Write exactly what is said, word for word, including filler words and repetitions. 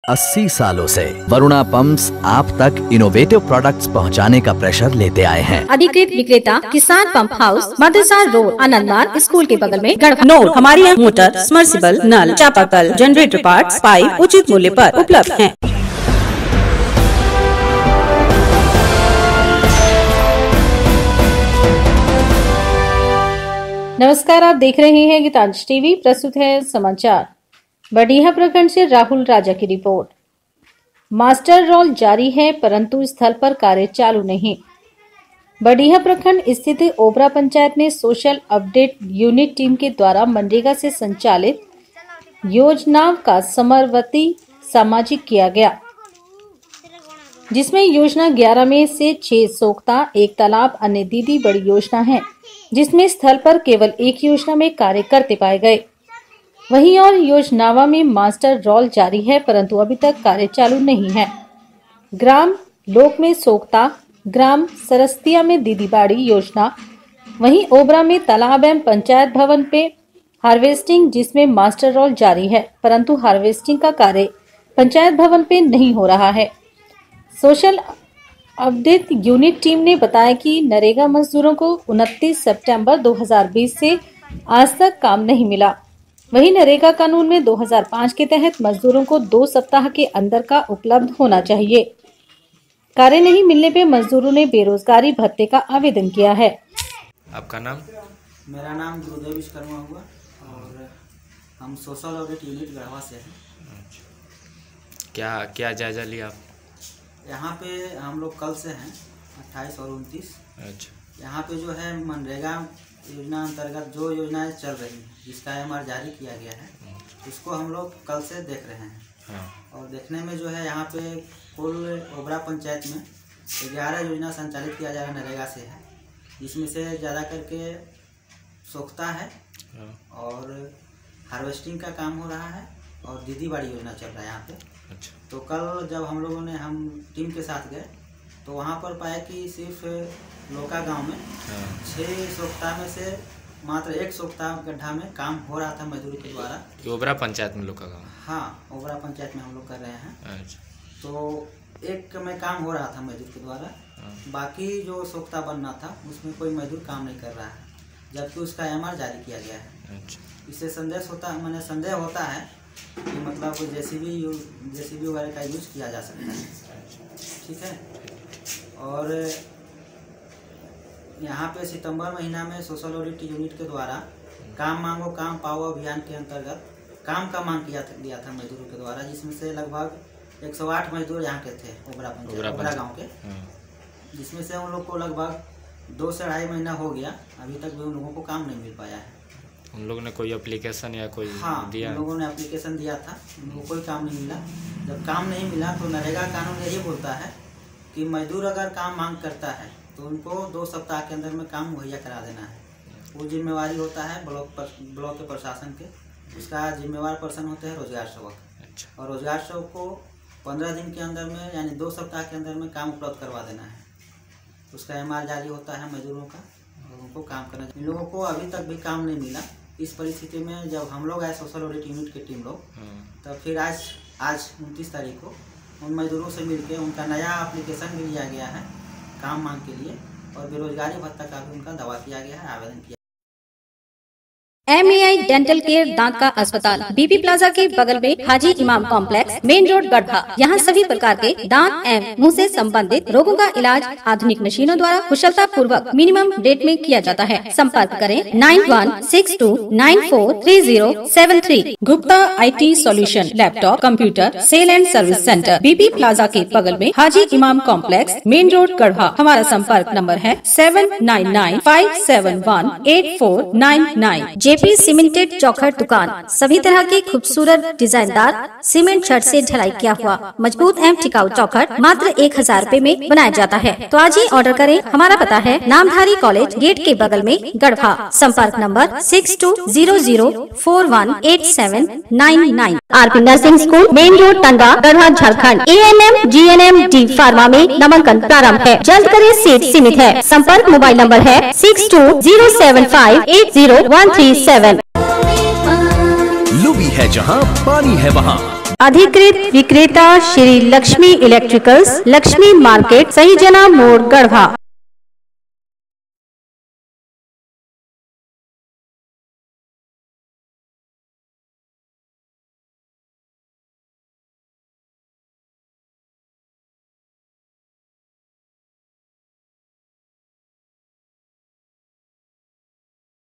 अस्सी सालों से वरुणा पंप्स आप तक इनोवेटिव प्रोडक्ट्स पहुंचाने का प्रेशर लेते आए हैं। अधिकृत विक्रेता Kisan pump house, Madrasa road, Anandmarg school के बगल में, गढ़वा। नोट, हमारे यहाँ मोटर, समर्सिबल, नल, चापाकल, जनरेटर पार्ट्स, पाइप उचित मूल्य पर उपलब्ध हैं। नमस्कार, आप देख रहे हैं गीतांजलि टीवी। प्रस्तुत है समाचार। बडीहा प्रखंड से राहुल राजा की रिपोर्ट। मास्टर रोल जारी है परंतु स्थल पर कार्य चालू नहीं। बडीहा प्रखंड स्थित ओबरा पंचायत में सोशल अपडेट यूनिट टीम के द्वारा मनरेगा से संचालित योजनाओं का समरवती सामाजिक किया गया, जिसमें योजना ग्यारह में से छह सोख्ता, एक तालाब, अन्य दीदी बड़ी योजना है, जिसमें स्थल पर केवल एक योजना में कार्य करते पाए गए। वहीं और योजनावा में मास्टर रोल जारी है परंतु अभी तक कार्य चालू नहीं है। ग्राम लोक में सोख्ता, ग्राम सरस्तिया में दीदी बाड़ी योजना, वहीं ओबरा में तालाब एवं पंचायत भवन पे हार्वेस्टिंग, जिसमें मास्टर रोल जारी है परंतु हार्वेस्टिंग का कार्य पंचायत भवन पे नहीं हो रहा है। सोशल अपडेट यूनिट टीम ने बताया कि नरेगा मजदूरों को उनतीस सितंबर दो हज़ार बीस से आज तक काम नहीं मिला। वहीं नरेगा कानून में दो हज़ार पाँच के तहत मजदूरों को दो सप्ताह के अंदर का उपलब्ध होना चाहिए। कार्य नहीं मिलने पे मजदूरों ने बेरोजगारी भत्ते का आवेदन किया है। आपका नाम? मेरा नाम गुरुदेव विश्वकर्मा हुआ और हम सोशल ऑडिट यूनिट गढ़वा से हैं। क्या क्या जायजा लिया आप? यहाँ पे हम लोग कल से हैं अट्ठाईस और उनतीस। अच्छा। यहाँ पे जो है मनरेगा योजना अंतर्गत जो योजनाएं चल रही हैं, जिसका एम आर जारी किया गया है, उसको हम लोग कल से देख रहे हैं। हाँ। और देखने में जो है यहाँ पे कुल ओबरा पंचायत में ग्यारह योजना संचालित किया जा रहा है, नरेगा से है, जिसमें से ज़्यादा करके सोख्ता है। हाँ। और हार्वेस्टिंग का काम हो रहा है और दीदी बाड़ी योजना चल रहा है यहाँ पे। अच्छा। तो कल जब हम लोगों ने हम टीम के साथ गए तो वहाँ पर पाया कि सिर्फ लोका गांव में छः सोख्ता में से मात्र एक सोख्ता गड्ढा में काम हो रहा था मजदूर के द्वारा। ओबरा पंचायत में लोका गांव? हाँ, ओबरा पंचायत में हम लोग कर रहे हैं। अच्छा। तो एक में काम हो रहा था मजदूर के द्वारा, बाकी जो सोख्ता बनना था उसमें कोई मजदूर काम नहीं कर रहा है, जबकि उसका एम आर जारी किया गया है। अच्छा। इससे संदेश होता मैंने संदेह होता है कि मतलब जेसीबी जेसीबी वगैरह का यूज किया जा सकता है। ठीक है। और यहाँ पे सितंबर महीना में सोशल ऑडिट यूनिट के द्वारा काम मांगो काम पाओ अभियान के अंतर्गत काम का मांग किया दिया था मजदूरों के द्वारा, जिसमें से लगभग एक सौ आठ मजदूर यहाँ के थे ओबरा पंचायत ओबरा गाँव के, जिसमें से उन लोग को लगभग दो से ढाई महीना हो गया, अभी तक भी उन लोगों को काम नहीं मिल पाया है। उन लोगों ने कोई एप्लीकेशन या कोई हाँ, दिया? उन लोगों ने एप्लीकेशन दिया था, उनको कोई काम नहीं मिला। जब काम नहीं मिला तो नरेगा कानून यही बोलता है कि मजदूर अगर काम मांग करता है तो उनको दो सप्ताह के अंदर में काम मुहैया करा देना है। वो जिम्मेवारी होता है ब्लॉक पर ब्लॉक के प्रशासन के, उसका जिम्मेवार पर्सन होते हैं रोजगार सेवक। अच्छा। और रोजगार सेवक को पंद्रह दिन के अंदर में यानी दो सप्ताह के अंदर में काम उपलब्ध करवा देना है। उसका एम आर जारी होता है मजदूरों का और उनको काम करना। इन लोगों को अभी तक भी काम नहीं मिला। इस परिस्थिति में जब हम लोग आए सोशल ऑडिट यूनिट की टीम लोग, तब फिर आज आज उनतीस तारीख को उन मजदूरों से मिलके उनका नया एप्लीकेशन भी लिया गया है काम मांग के लिए, और बेरोजगारी भत्ता का भी उनका दावा किया गया है, आवेदन किया। M A I dental care दांत का अस्पताल, बीपी प्लाजा के बगल में, हाजी इमाम कॉम्प्लेक्स, मेन रोड, गढ़वा। यहाँ सभी प्रकार के दांत एवं मुंह से संबंधित रोगों का इलाज आधुनिक मशीनों द्वारा कुशलता पूर्वक मिनिमम रेट में किया जाता है। संपर्क करें nine one six two nine four three zero seven three. Gupta I T solution laptop computer sale and service centre, BP plaza के बगल में, हाजी इमाम कॉम्प्लेक्स, मेन रोड, गढ़वा। हमारा संपर्क नंबर है seven nine nine five seven one eight four nine nine. JP cemented चौखट दुकान, सभी तरह के खूबसूरत डिजाइनदार सीमेंट छड़ से ढलाई किया हुआ मजबूत एवं टिकाऊ चौखट मात्र एक हजार रूपए में बनाया जाता है। तो आज ही ऑर्डर करें। हमारा पता है नामधारी कॉलेज गेट के बगल में, गढ़वा। संपर्क नंबर six two zero zero four one eight seven nine nine. RP nursing school, main road, Tandwa, Garhwa, Jharkhand. A N M G N M D pharma में नामांकन प्रारंभ है, जल्द करें, सीट सीमित है। संपर्क मोबाइल नंबर है six two zero seven five eight zero one three seven. Lubi है जहां पानी है वहां। अधिकृत विक्रेता श्री लक्ष्मी इलेक्ट्रिकल्स, लक्ष्मी मार्केट, सही जना मोड़, गढ़वा।